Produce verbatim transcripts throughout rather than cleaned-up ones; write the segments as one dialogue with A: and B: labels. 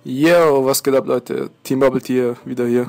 A: Yo, was geht ab, Leute? Team Bubble hier, wieder hier.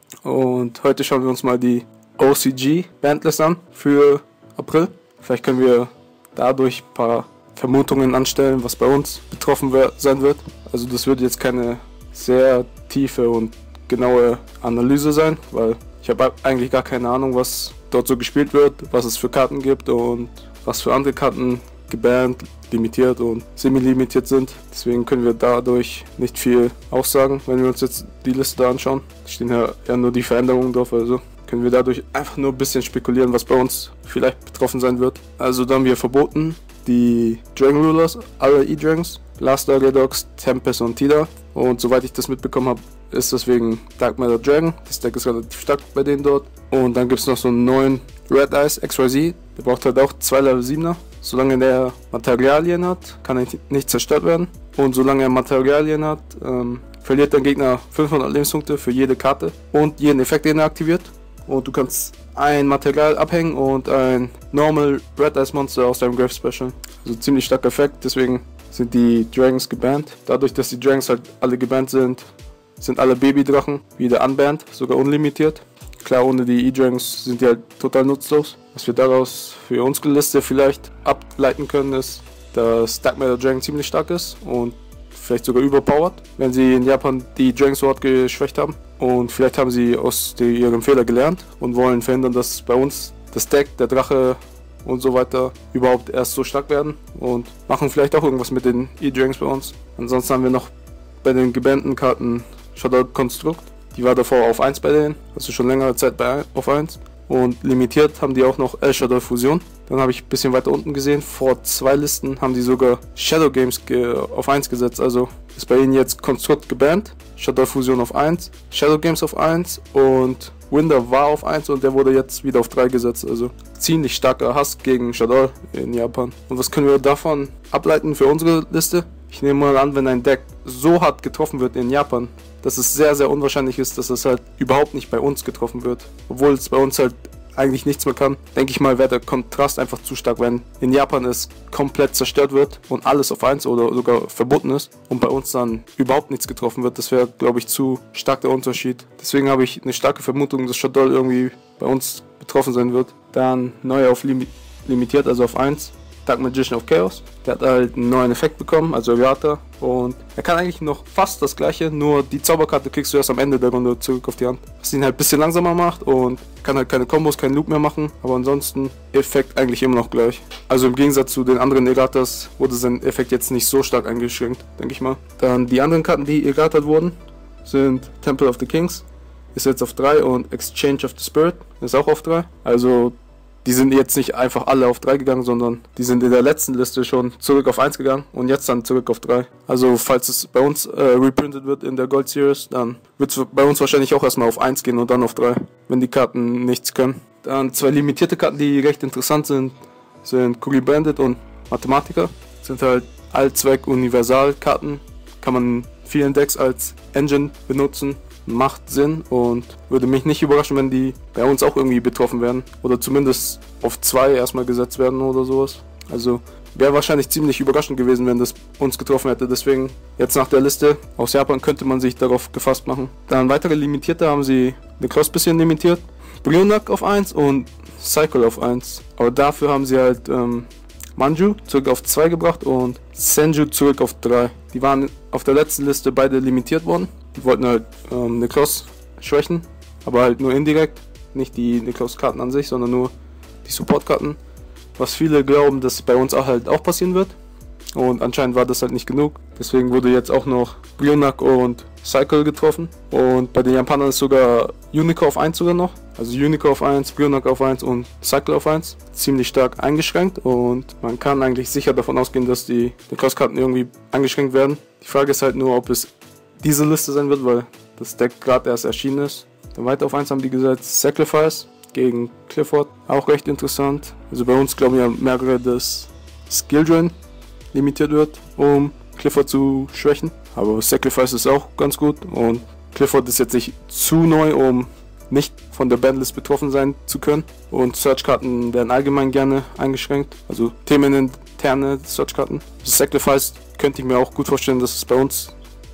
A: Und heute schauen wir uns mal die O C G Bandlist an für April. Vielleicht können wir dadurch ein paar Vermutungen anstellen, was bei uns betroffen sein wird. Also das wird jetzt keine sehr tiefe und genaue Analyse sein, weil ich habe eigentlich gar keine Ahnung, was dort so gespielt wird, was es für Karten gibt und was für andere Karten gebannt, limitiert und semi-limitiert sind. Deswegen können wir dadurch nicht viel aussagen, wenn wir uns jetzt die Liste da anschauen. Da stehen ja eher nur die Veränderungen drauf, also können wir dadurch einfach nur ein bisschen spekulieren, was bei uns vielleicht betroffen sein wird. Also dann haben wir verboten die Dragon Rulers, alle E-Dragons, Last Dark Dogs, Tempest und Tida. Und soweit ich das mitbekommen habe, ist das wegen Dark Matter Dragon. Das Deck ist relativ stark bei denen dort. Und dann gibt es noch so einen neuen Red Eyes X Y Z. Der braucht halt auch zwei Level siebener. Solange der Materialien hat, kann er nicht zerstört werden. Und solange er Materialien hat, ähm, verliert der Gegner fünfhundert Lebenspunkte für jede Karte und jeden Effekt, den er aktiviert. Und du kannst ein Material abhängen und ein Normal Red Eyes Monster aus deinem Grave Special. Also ziemlich starker Effekt, deswegen sind die Dragons gebannt. Dadurch, dass die Dragons halt alle gebannt sind, sind alle Babydrachen wieder unbanned, sogar unlimitiert. Klar, ohne die E-Dragons sind die halt total nutzlos. Was wir daraus für unsere Liste vielleicht ableiten können, ist, dass Dark Matter Dragon ziemlich stark ist und vielleicht sogar überpowered, wenn sie in Japan die Dragon Sword geschwächt haben. Und vielleicht haben sie aus die, ihrem Fehler gelernt und wollen verhindern, dass bei uns das Deck, der Drache und so weiter überhaupt erst so stark werden und machen vielleicht auch irgendwas mit den E-Dragons bei uns. Ansonsten haben wir noch bei den gebannten Karten Shadow Construct. Die war davor auf eins bei denen, also schon längere Zeit bei, auf eins. Und limitiert haben die auch noch El Shadow Fusion. Dann habe ich ein bisschen weiter unten gesehen, vor zwei Listen haben die sogar Shadow Games auf eins gesetzt. Also ist bei ihnen jetzt Construct gebannt, Shadow Fusion auf eins, Shadow Games auf eins und Winder war auf eins und der wurde jetzt wieder auf drei gesetzt. Also ziemlich starker Hass gegen Shadow in Japan. Und was können wir davon ableiten für unsere Liste? Ich nehme mal an, wenn ein Deck so hart getroffen wird in Japan, dass es sehr, sehr unwahrscheinlich ist, dass es halt überhaupt nicht bei uns getroffen wird. Obwohl es bei uns halt eigentlich nichts mehr kann, denke ich mal, wäre der Kontrast einfach zu stark, wenn in Japan es komplett zerstört wird und alles auf eins oder sogar verboten ist und bei uns dann überhaupt nichts getroffen wird. Das wäre, glaube ich, zu stark der Unterschied. Deswegen habe ich eine starke Vermutung, dass Shadow irgendwie bei uns betroffen sein wird. Dann neu auf lim limitiert, also auf eins. Dark Magician of Chaos. Der hat halt einen neuen Effekt bekommen, also Aviator. Und er kann eigentlich noch fast das gleiche, nur die Zauberkarte kriegst du erst am Ende der Runde zurück auf die Hand. Was ihn halt ein bisschen langsamer macht und kann halt keine Kombos, keinen Loop mehr machen. Aber ansonsten Effekt eigentlich immer noch gleich. Also im Gegensatz zu den anderen Erratas wurde sein Effekt jetzt nicht so stark eingeschränkt, denke ich mal. Dann die anderen Karten, die erratet wurden, sind Temple of the Kings. Ist jetzt auf drei und Exchange of the Spirit ist auch auf drei. Also die sind jetzt nicht einfach alle auf drei gegangen, sondern die sind in der letzten Liste schon zurück auf eins gegangen und jetzt dann zurück auf drei. Also falls es bei uns äh, reprintet wird in der Gold Series, dann wird es bei uns wahrscheinlich auch erstmal auf eins gehen und dann auf drei, wenn die Karten nichts können. Dann zwei limitierte Karten, die recht interessant sind, sind Kuri Bandit und Mathematiker. Das sind halt Allzweck-Universal-Karten, kann man in vielen Decks als Engine benutzen. Macht Sinn und würde mich nicht überraschen, wenn die bei uns auch irgendwie betroffen werden oder zumindest auf zwei erstmal gesetzt werden oder sowas. Also wäre wahrscheinlich ziemlich überraschend gewesen, wenn das uns getroffen hätte. Deswegen jetzt nach der Liste aus Japan könnte man sich darauf gefasst machen. Dann weitere Limitierte haben sie eine Cross bisschen limitiert, Brionac auf eins und Cycle auf eins. Aber dafür haben sie halt ähm, Manju zurück auf zwei gebracht und Senju zurück auf drei. Die waren auf der letzten Liste beide limitiert worden. Die wollten halt ähm, Necros schwächen, aber halt nur indirekt, nicht die Necros-Karten an sich, sondern nur die Support-Karten. Was viele glauben, dass bei uns auch halt auch passieren wird. Und anscheinend war das halt nicht genug. Deswegen wurde jetzt auch noch Brionac und Cycle getroffen. Und bei den Japanern ist sogar Unico auf eins sogar noch. Also Unico auf eins, Brionac auf eins und Cycle auf eins. Ziemlich stark eingeschränkt und man kann eigentlich sicher davon ausgehen, dass die Necros-Karten irgendwie eingeschränkt werden. Die Frage ist halt nur, ob es diese Liste sein wird, weil das Deck gerade erst erschienen ist. Dann weiter auf eins haben die gesetzt Sacrifice gegen Clifford, auch recht interessant. Also bei uns glauben ja mehrere, dass Skill Drain limitiert wird, um Clifford zu schwächen. Aber Sacrifice ist auch ganz gut und Clifford ist jetzt nicht zu neu, um nicht von der Bandlist betroffen sein zu können. Und Search-Karten werden allgemein gerne eingeschränkt, also themeninterne Search-Karten. Sacrifice könnte ich mir auch gut vorstellen, dass es bei uns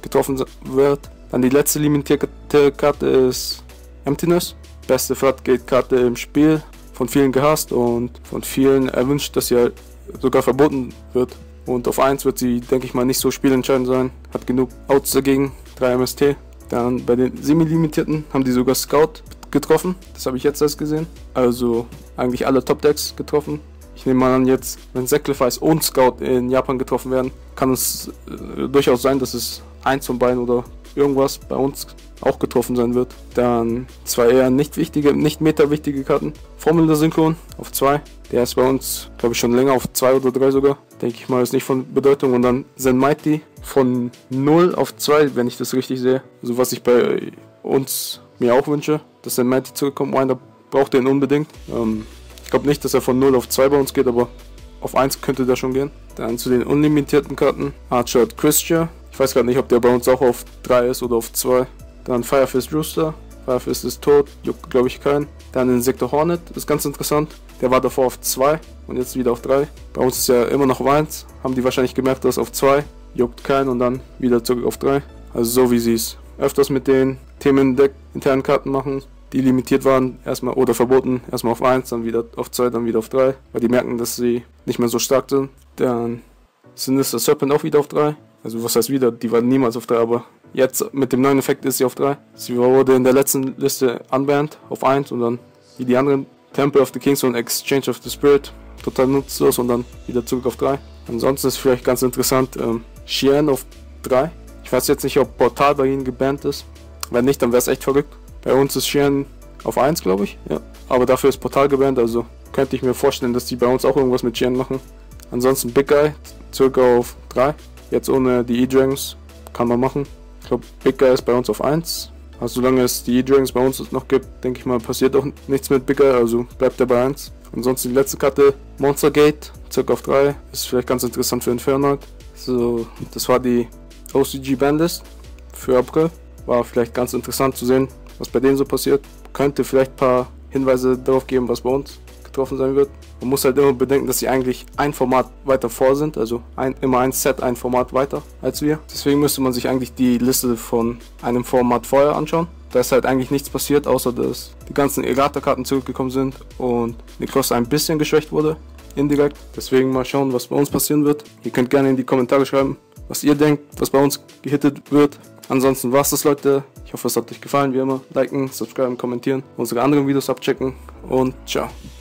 A: getroffen wird. Dann die letzte limitierte Karte ist Emptiness. Beste Floodgate-Karte im Spiel. Von vielen gehasst und von vielen erwünscht, dass sie halt sogar verboten wird. Und auf eins wird sie, denke ich mal, nicht so spielentscheidend sein. Hat genug Outs dagegen. drei M S T. Dann bei den semi-limitierten haben die sogar Scout getroffen. Das habe ich jetzt erst gesehen. Also eigentlich alle Top-Decks getroffen. Ich nehme mal an, jetzt, wenn Sacrifice und Scout in Japan getroffen werden, kann es äh, durchaus sein, dass es eins von beiden oder irgendwas bei uns auch getroffen sein wird. Dann zwei eher nicht wichtige, nicht meta-wichtige Karten. Formel der Synchron auf zwei. Der ist bei uns, glaube ich, schon länger auf zwei oder drei sogar. Denke ich mal, ist nicht von Bedeutung. Und dann Zen Mighty von null auf zwei, wenn ich das richtig sehe. Also was ich bei uns mir auch wünsche, dass Zen Mighty zurückkommt. Winder braucht den unbedingt. Ähm, ich glaube nicht, dass er von null auf zwei bei uns geht, aber auf eins könnte der schon gehen. Dann zu den unlimitierten Karten. Archer Christian. Ich weiß gerade nicht, ob der bei uns auch auf drei ist oder auf zwei. Dann Firefist Rooster. Firefist ist tot, juckt glaube ich keinen. Dann Insector Hornet, ist ganz interessant. Der war davor auf zwei und jetzt wieder auf drei. Bei uns ist ja immer noch auf eins. Haben die wahrscheinlich gemerkt, dass auf zwei, juckt keinen und dann wieder zurück auf drei. Also so wie sie es öfters mit den Themen-Deck internen Karten machen, die limitiert waren, erstmal oder verboten, erstmal auf eins, dann wieder auf zwei, dann wieder auf drei, weil die merken, dass sie nicht mehr so stark sind. Dann Sinister Serpent auch wieder auf drei. Also was heißt wieder, die waren niemals auf drei, aber jetzt mit dem neuen Effekt ist sie auf drei. Sie wurde in der letzten Liste unbanned auf eins und dann wie die anderen Temple of the Kings und Exchange of the Spirit total nutzlos und dann wieder zurück auf drei. Ansonsten ist vielleicht ganz interessant, ähm, Xian auf drei. Ich weiß jetzt nicht, ob Portal bei ihnen gebannt ist. Wenn nicht, dann wäre es echt verrückt. Bei uns ist Xian auf eins, glaube ich. Ja. Aber dafür ist Portal gebannt, also könnte ich mir vorstellen, dass die bei uns auch irgendwas mit Xian machen. Ansonsten Big Guy zurück auf drei. Jetzt ohne die E-Dragons kann man machen. Ich glaube, Big Guy ist bei uns auf eins. Also solange es die E-Dragons bei uns noch gibt, denke ich mal, passiert auch nichts mit Big Guy, also bleibt er bei eins. Ansonsten die letzte Karte, Monster Gate, circa auf drei. Ist vielleicht ganz interessant für Infernoid. So, das war die O C G Bandlist für April. War vielleicht ganz interessant zu sehen, was bei denen so passiert. Könnte vielleicht ein paar Hinweise darauf geben, was bei uns getroffen sein wird. Man muss halt immer bedenken, dass sie eigentlich ein Format weiter vor sind, also ein, immer ein Set, ein Format weiter als wir. Deswegen müsste man sich eigentlich die Liste von einem Format vorher anschauen. Da ist halt eigentlich nichts passiert, außer dass die ganzen Errata-Karten zurückgekommen sind und Necross ein bisschen geschwächt wurde, indirekt. Deswegen mal schauen, was bei uns passieren wird. Ihr könnt gerne in die Kommentare schreiben, was ihr denkt, was bei uns gehittet wird. Ansonsten war's das, Leute. Ich hoffe, es hat euch gefallen, wie immer. Liken, subscriben, kommentieren, unsere anderen Videos abchecken und ciao.